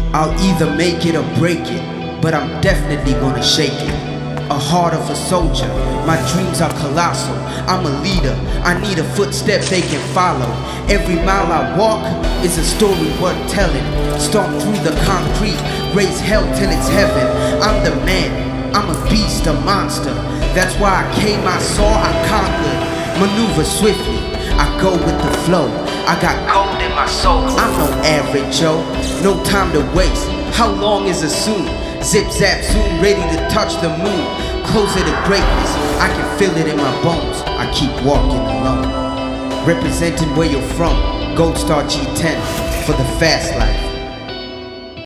I'll either make it or break it, but I'm definitely gonna shake it. A heart of a soldier, my dreams are colossal. I'm a leader, I need a footstep they can follow. Every mile I walk is a story worth telling. Stomp through the concrete, raise hell till it's heaven. I'm the man, I'm a beast, a monster. That's why I came, I saw, I conquered. Maneuver swiftly, I go with the flow. I got gold in my soul, I'm no average Joe. No time to waste, how long is it soon? Zip zap soon, ready to touch the moon. Closer to greatness, I can feel it in my bones. I keep walking alone. Representing where you're from, Gold Star G10 for the fast life.